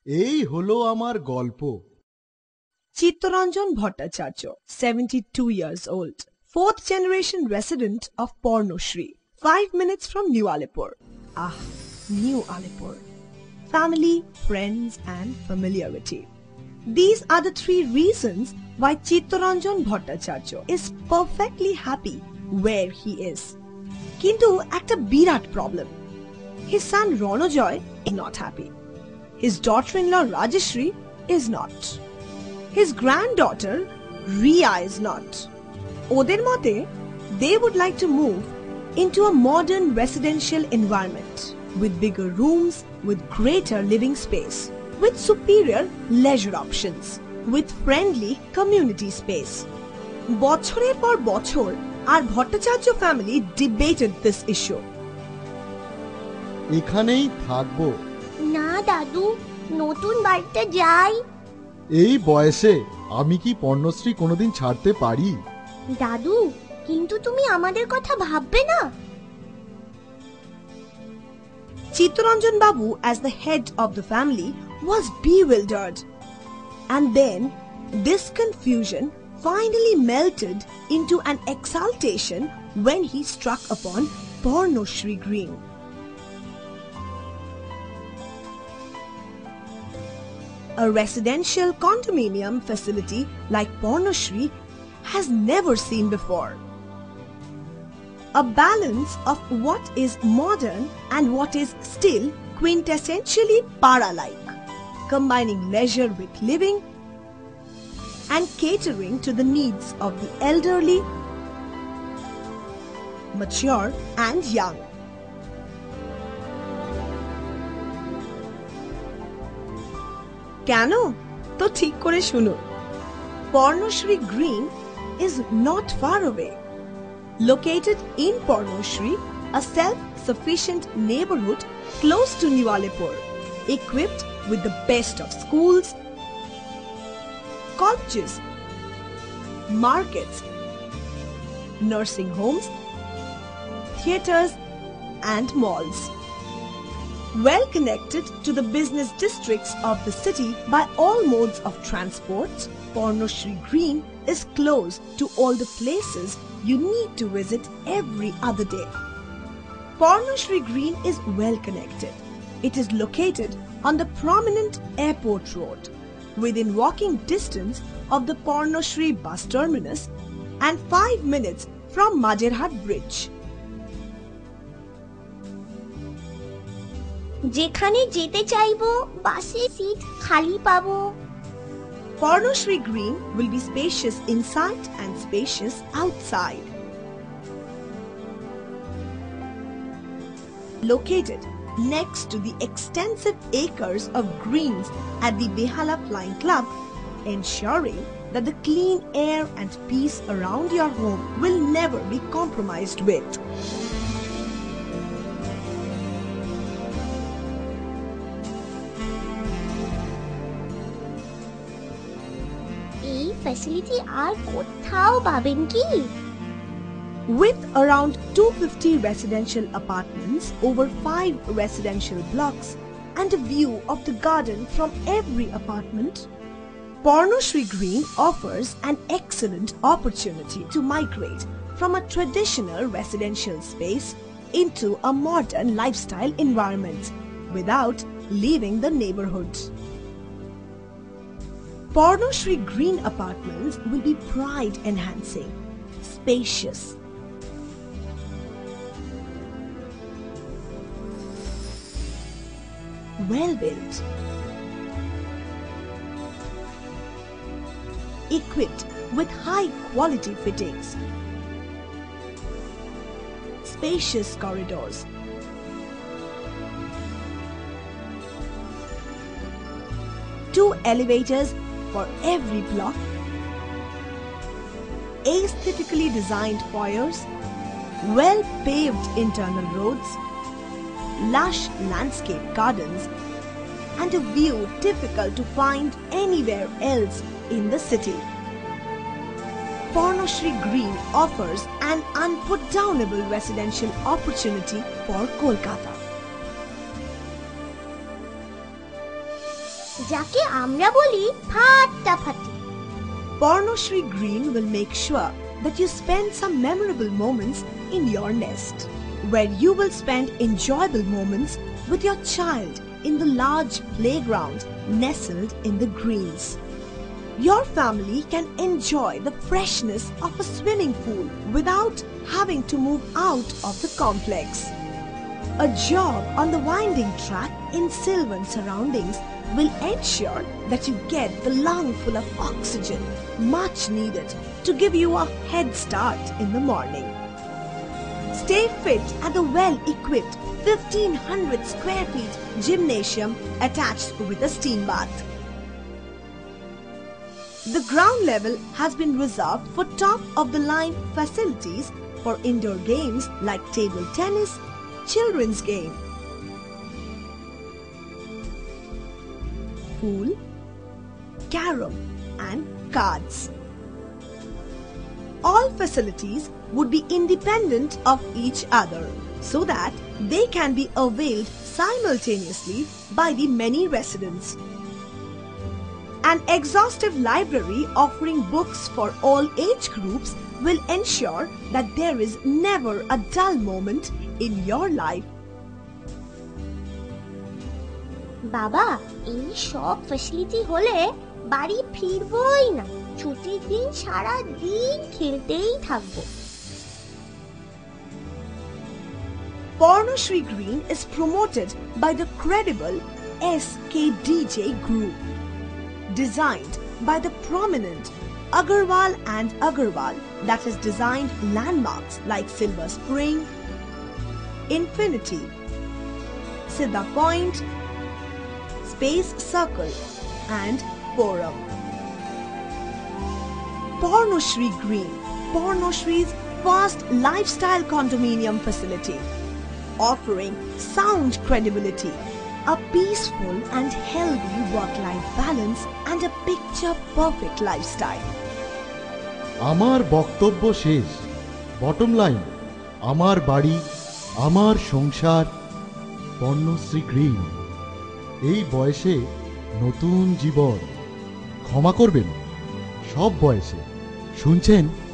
এই হলো আমার গল্প। Chittaranjan Bhattacharya, 72 years old, 4th generation resident of Pornoshri, 5 minutes from New Alipur. Ah, New Alipur. Family, friends and familiarity. These are the 3 reasons why Chittaranjan Bhattacharya is perfectly happy where he is. Kintu ekta birat problem. His son Ronojoy is not happy. His daughter-in-law Rajeshri is not. His granddaughter Riya is not. Oder mote, they would like to move into a modern residential environment with bigger rooms, with greater living space, with superior leisure options, with friendly community space. বছরের পর বছর our Bhattacharya family debated this issue. এখানেই থাকবো। না দাদু, নতুন বাড়িতে যাই। এই বয়সে আমি কি পর্ণশ্রী কোনোদিন ছাড়তে পারি? দাদু, কিন্তু তুমি আমাদের কথা ভাববে না? Chittaranjan Babu, as the head of the family, was bewildered. And then, this confusion finally melted into an exaltation when he struck upon Pornoshri Green. A residential condominium facility like Pornoshri has never seen before. A balance of what is modern and what is still quintessentially para-like, combining leisure with living and catering to the needs of the elderly, mature and young. কেন? তো ঠিক করে শুনুন। Pornoshri Green is not far away. Located in Pornoshri, a self-sufficient neighborhood close to New Alipur, equipped with the best of schools, colleges, markets, nursing homes, theaters and malls. Well connected to the business districts of the city by all modes of transport, Pornoshri Green is close to all the places you need to visit every other day. Pornoshri Green is well connected. It is located on the prominent airport road, within walking distance of the Pornoshri bus terminus and 5 minutes from Majerhat Bridge. যেখানে যেতে চাইবো বাসে seat খালি পাবো। Pornoshri Green will be spacious inside and spacious outside. Located next to the extensive acres of greens at the Behala Flying Club, ensuring that the clean air and peace around your home will never be compromised with. এই facility আর কোথাও পাবেন কি? With around 250 residential apartments, over 5 residential blocks, and a view of the garden from every apartment, Pornoshri Green offers an excellent opportunity to migrate from a traditional residential space into a modern lifestyle environment without leaving the neighborhood. Pornoshri Green apartments will be pride-enhancing, spacious, well-built, equipped with high-quality fittings, spacious corridors, two elevators for every block, aesthetically designed foyers, well-paved internal roads, lush landscape gardens, and a view difficult to find anywhere else in the city. Pornoshri Green offers an unputdownable residential opportunity for Kolkata. যাকে আমরা বলি ফাটাফাটি। Pornoshri Green will make sure that you spend some memorable moments in your nest, where you will spend enjoyable moments with your child in the large playground nestled in the greens. Your family can enjoy the freshness of a swimming pool without having to move out of the complex. A jog on the winding track in sylvan surroundings will ensure that you get the lungful of oxygen much needed to give you a head start in the morning. Stay fit at the well-equipped 1500 square feet gymnasium attached with a steam bath. The ground level has been reserved for top-of-the-line facilities for indoor games like table tennis, children's game, pool, carom and cards. All facilities would be independent of each other so that they can be availed simultaneously by the many residents. An exhaustive library offering books for all age groups will ensure that there is never a dull moment in your life. বাবা, এই সব facility হলে বাড়ি ফিরবই না। ছুটির দিন সারা দিন খেলতেই থাকবো। Pornoshri Green is promoted by the credible SKDJ Group, designed by the prominent Agarwal and Agarwal, that has designed landmarks like Silver Spring, Infinity, Siddha Point, Space Circle and Forum. Pornoshri Green, Pornoshri's first lifestyle condominium facility, offering sound credibility, a peaceful and healthy work-life balance and a picture-perfect lifestyle. আমার বক্তব্য শেষ। Bottom line, আমার বাড়ি, আমার সংসার, Parnashree green. এই বয়সে নতুন জীবন। ক্ষমা করবেন, সব বয়সে। শুনছেন